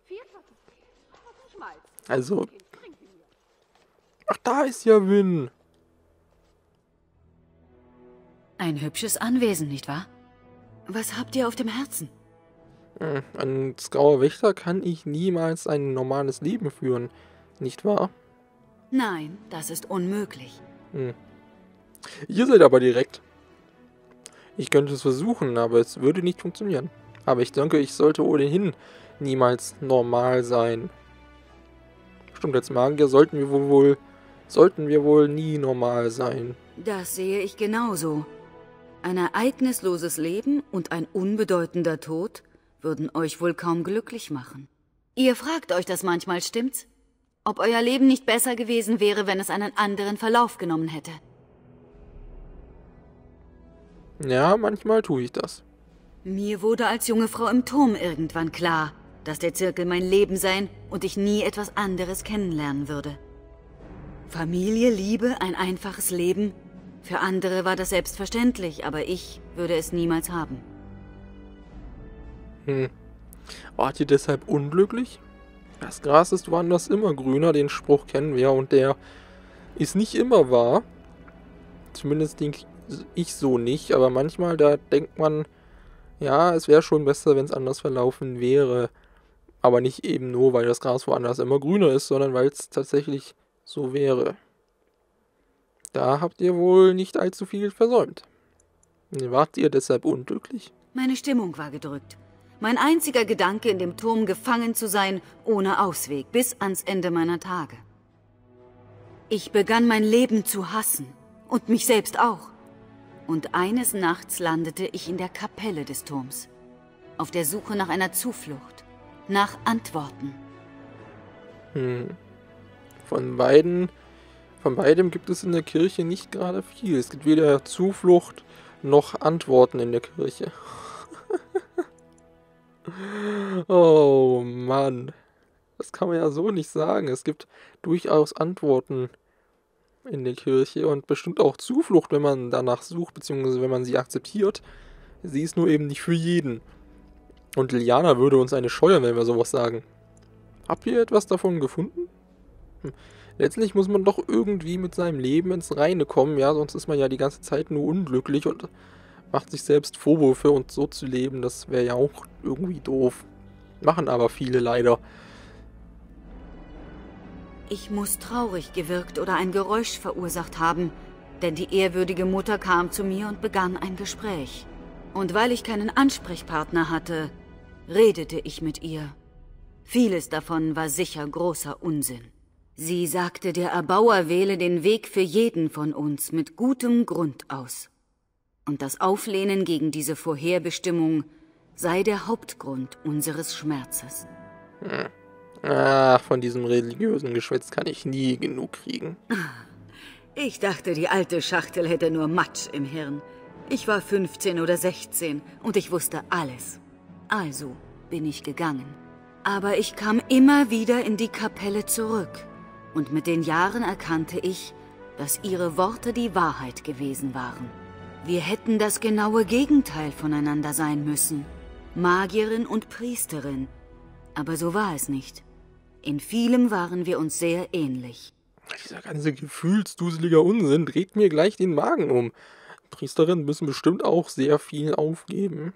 A: Also... Ach, da ist ja Win.
M: Ein hübsches Anwesen, nicht wahr? Was habt ihr auf dem Herzen?
A: Hm, Als grauer Wächter kann ich niemals ein normales Leben führen, nicht wahr?
M: Nein, das ist unmöglich.
A: Hm. Ihr seid aber direkt. Ich könnte es versuchen, aber es würde nicht funktionieren. Aber ich denke, ich sollte ohnehin niemals normal sein. Stimmt, als Magier sollten wir wohl, sollten wir wohl nie normal sein.
M: Das sehe ich genauso. Ein ereignisloses Leben und ein unbedeutender Tod würden euch wohl kaum glücklich machen. Ihr fragt euch das manchmal, stimmt's? Ob euer Leben nicht besser gewesen wäre, wenn es einen anderen Verlauf genommen hätte.
A: Ja, manchmal tue ich das.
M: Mir wurde als junge Frau im Turm irgendwann klar, dass der Zirkel mein Leben sein und ich nie etwas anderes kennenlernen würde. Familie, Liebe, ein einfaches Leben. Für andere war das selbstverständlich, aber ich würde es niemals haben.
A: Hm. Wart ihr deshalb unglücklich? Das Gras ist woanders immer grüner, den Spruch kennen wir, und der ist nicht immer wahr. Zumindest denke ich so nicht, aber manchmal, da denkt man, ja, es wäre schon besser, wenn es anders verlaufen wäre. Aber nicht eben nur, weil das Gras woanders immer grüner ist, sondern weil es tatsächlich so wäre. Da habt ihr wohl nicht allzu viel versäumt. Wart ihr deshalb unglücklich?
M: Meine Stimmung war gedrückt. Mein einziger Gedanke, in dem Turm gefangen zu sein, ohne Ausweg, bis ans Ende meiner Tage. Ich begann mein Leben zu hassen
I: Und mich selbst auch. Und eines Nachts landete ich in der Kapelle des Turms. Auf der Suche nach einer Zuflucht. Nach Antworten.
A: Hm. Von beiden, von beidem gibt es in der Kirche nicht gerade viel. Es gibt weder Zuflucht noch Antworten in der Kirche. Oh Mann. Das kann man ja so nicht sagen. Es gibt durchaus Antworten in der Kirche und bestimmt auch Zuflucht, wenn man danach sucht, beziehungsweise wenn man sie akzeptiert. Sie ist nur eben nicht für jeden. Und Liliana würde uns eine scheuern, wenn wir sowas sagen. Habt ihr etwas davon gefunden? Hm. Letztlich muss man doch irgendwie mit seinem Leben ins Reine kommen, ja, sonst ist man ja die ganze Zeit nur unglücklich und macht sich selbst Vorwürfe, und so zu leben, das wäre ja auch irgendwie doof. Machen aber viele leider.
I: Ich muss traurig gewirkt oder ein Geräusch verursacht haben, denn die ehrwürdige Mutter kam zu mir und begann ein Gespräch. Und weil ich keinen Ansprechpartner hatte, redete ich mit ihr. Vieles davon war sicher großer Unsinn. Sie sagte, der Erbauer wähle den Weg für jeden von uns mit gutem Grund aus. Und das Auflehnen gegen diese Vorherbestimmung sei der Hauptgrund unseres Schmerzes.
A: Hm. Ach, von diesem religiösen Geschwätz kann ich nie genug kriegen.
I: Ich dachte, die alte Schachtel hätte nur Matsch im Hirn. Ich war fünfzehn oder sechzehn und ich wusste alles. Also bin ich gegangen. Aber ich kam immer wieder in die Kapelle zurück. Und mit den Jahren erkannte ich, dass ihre Worte die Wahrheit gewesen waren. Wir hätten das genaue Gegenteil voneinander sein müssen. Magierin und Priesterin. Aber so war es nicht. In vielem waren wir uns sehr ähnlich.
A: Dieser ganze gefühlsduselige Unsinn dreht mir gleich den Magen um. Priesterinnen müssen bestimmt auch sehr viel aufgeben.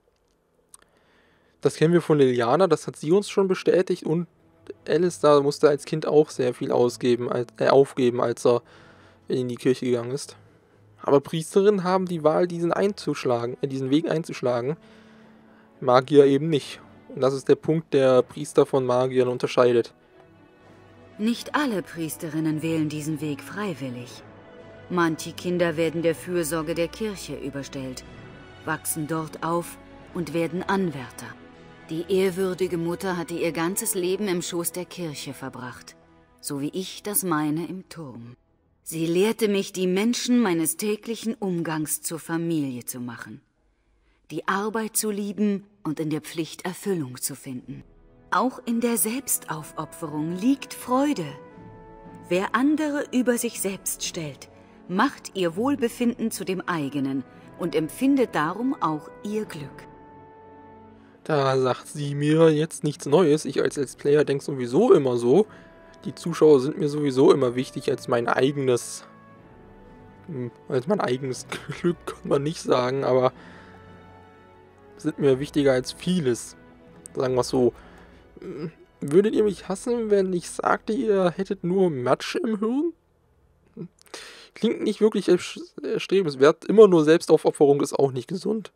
A: Das kennen wir von Liliana, das hat sie uns schon bestätigt, und Alistair musste als Kind auch sehr viel ausgeben, als, äh, aufgeben, als er in die Kirche gegangen ist. Aber Priesterinnen haben die Wahl, diesen einzuschlagen, äh, diesen Weg einzuschlagen. Magier eben nicht. Und das ist der Punkt, der Priester von Magiern unterscheidet.
I: Nicht alle Priesterinnen wählen diesen Weg freiwillig. Manche Kinder werden der Fürsorge der Kirche überstellt, wachsen dort auf und werden Anwärter. Die ehrwürdige Mutter hatte ihr ganzes Leben im Schoß der Kirche verbracht, so wie ich das meine im Turm. Sie lehrte mich, die Menschen meines täglichen Umgangs zur Familie zu machen, die Arbeit zu lieben und in der Pflicht Erfüllung zu finden. Auch in der Selbstaufopferung liegt Freude. Wer andere über sich selbst stellt, macht ihr Wohlbefinden zu dem eigenen und empfindet darum auch ihr Glück.
A: Da sagt sie mir jetzt nichts Neues. Ich als Let's Player denke sowieso immer so. Die Zuschauer sind mir sowieso immer wichtig als mein eigenes... Als mein eigenes Glück kann man nicht sagen, aber sind mir wichtiger als vieles. Sagen wir es so. Würdet ihr mich hassen, wenn ich sagte, ihr hättet nur Matsch im Hirn? Klingt nicht wirklich erstrebenswert. Immer nur Selbstaufopferung ist auch nicht gesund.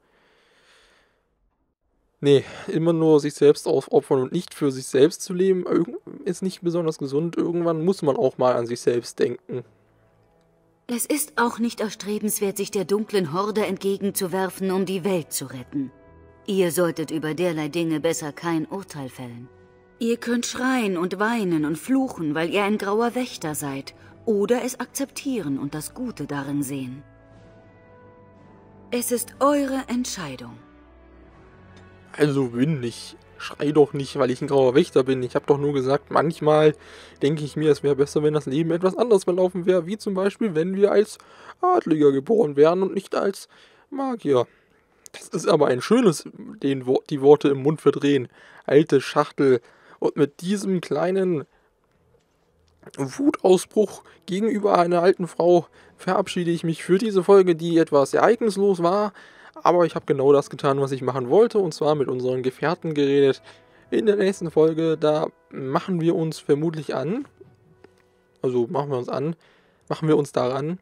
A: Nee, immer nur sich selbst aufopfern und nicht für sich selbst zu leben, ist nicht besonders gesund. Irgendwann muss man auch mal an sich selbst denken.
I: Es ist auch nicht erstrebenswert, sich der dunklen Horde entgegenzuwerfen, um die Welt zu retten. Ihr solltet über derlei Dinge besser kein Urteil fällen. Ihr könnt schreien und weinen und fluchen, weil ihr ein grauer Wächter seid, oder es akzeptieren und das Gute darin sehen. Es ist eure Entscheidung.
A: Also Win, ich schrei doch nicht, weil ich ein grauer Wächter bin. Ich habe doch nur gesagt, manchmal denke ich mir, es wäre besser, wenn das Leben etwas anders verlaufen wäre, wie zum Beispiel, wenn wir als Adliger geboren wären und nicht als Magier. Das ist aber ein schönes, den, die Worte im Mund verdrehen. Alte Schachtel. Und mit diesem kleinen Wutausbruch gegenüber einer alten Frau verabschiede ich mich für diese Folge, die etwas ereignislos war. Aber ich habe genau das getan, was ich machen wollte, und zwar mit unseren Gefährten geredet. In der nächsten Folge, da machen wir uns vermutlich an, also machen wir uns an, machen wir uns daran,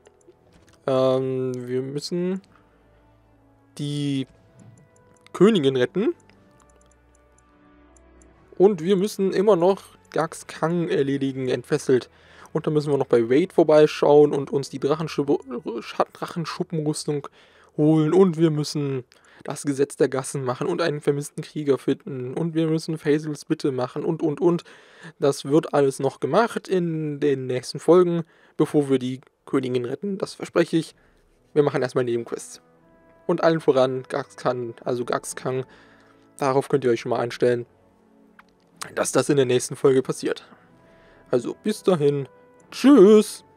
A: ähm, wir müssen die Königin retten und wir müssen immer noch Gax Kang erledigen, entfesselt. Und dann müssen wir noch bei Wade vorbeischauen und uns die Drachenschub Drachenschuppenrüstung holen. Und wir müssen das Gesetz der Gassen machen und einen vermissten Krieger finden. Und wir müssen Faisals Bitte machen und, und, und. Das wird alles noch gemacht in den nächsten Folgen, bevor wir die Königin retten. Das verspreche ich. Wir machen erstmal Nebenquests. Und allen voran Gaxkang, also Gaxkang. Darauf könnt ihr euch schon mal einstellen, dass das in der nächsten Folge passiert. Also bis dahin. Tschüss!